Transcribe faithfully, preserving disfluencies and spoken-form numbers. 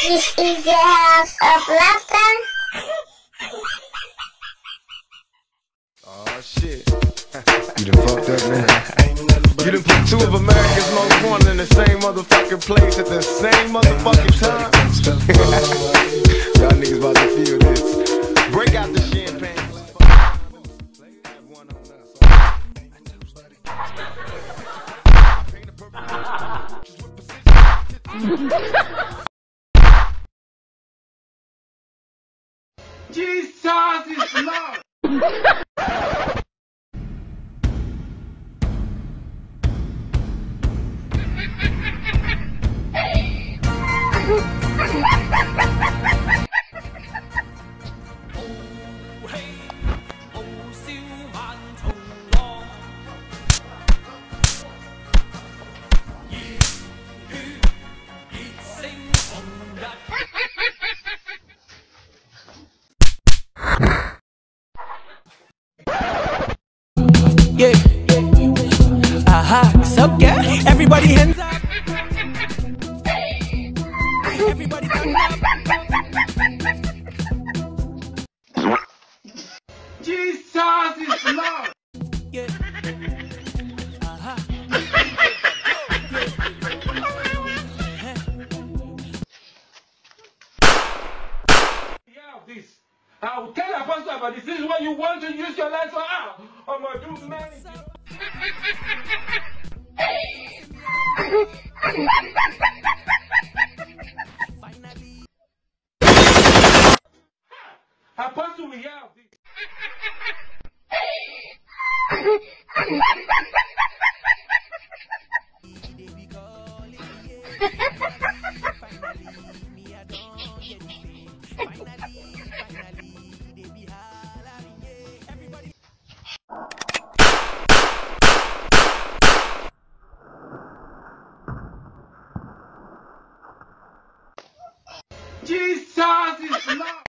This is the house of laughter. Oh shit. You done fucked up, man. You done put two of America's most wanted in the same motherfucking place at the same motherfucking time. Y'all niggas about to feel this. Break out the champagne. Jesus is Lord. Yeah, aha, uh-huh. So yeah, everybody hands up. Everybody hands up. Jesus is Lord. Yeah. Uh-huh. Yeah, this. I will tell Apostle about this. This is what you want to use your life for. Ah, I'm gonna do many. Apostle, we have this. Jesus is Lord.